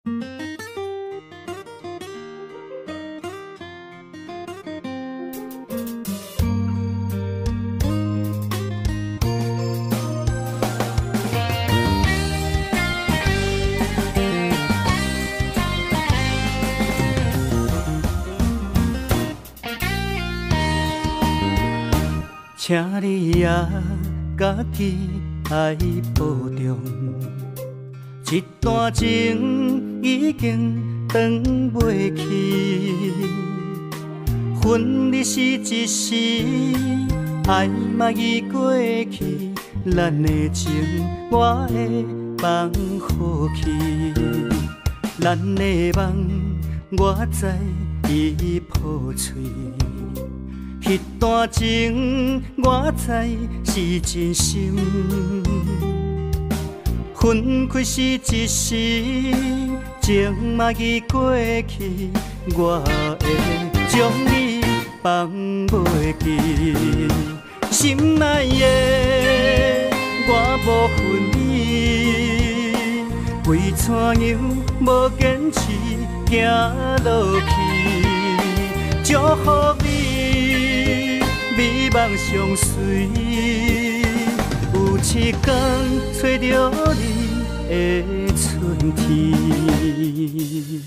请你也家己爱保重，这段情已经转袂去。分离是一时，爱嘛已过去，咱的情我会放予去，咱的梦我知已破碎。迄段情我知是真心，分开是一时，情嘛已过去，我会将你放袂记。心内的我无分你，为怎样无坚持行落去，祝福你。美梦相随，有一天找到你的春天。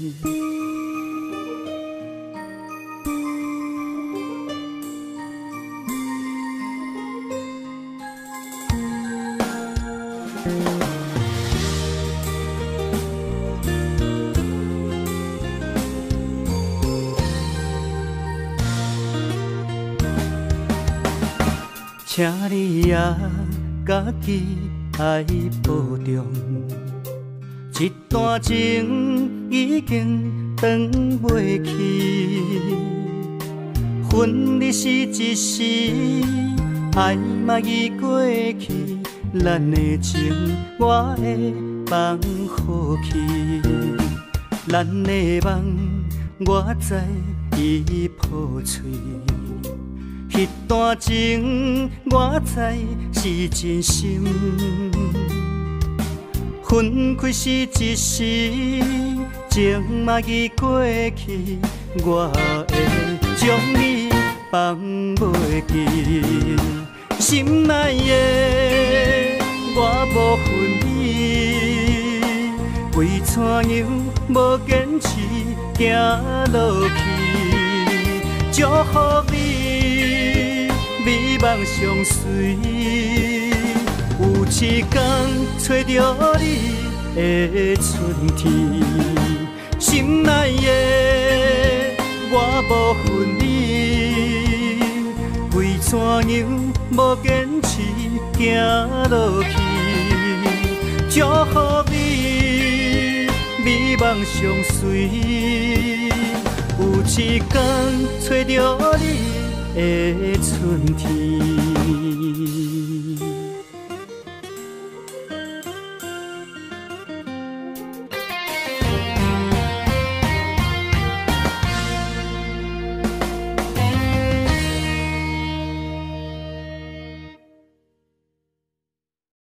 请你也家己爱保重，这段情已经转袂去。分离是一时，爱嘛已过去，咱的情我会放予去，咱的梦我知已破碎。迄段情我知是真心，分开是一时，情嘛已过去，我会将你放袂记。心内的我无分你，为怎样无坚持行落去，祝福你。美梦相随，有一天找到你的春天。心内的我无分你，为怎样无坚持行落去，祝福你美梦相随，有一天找到你的春天。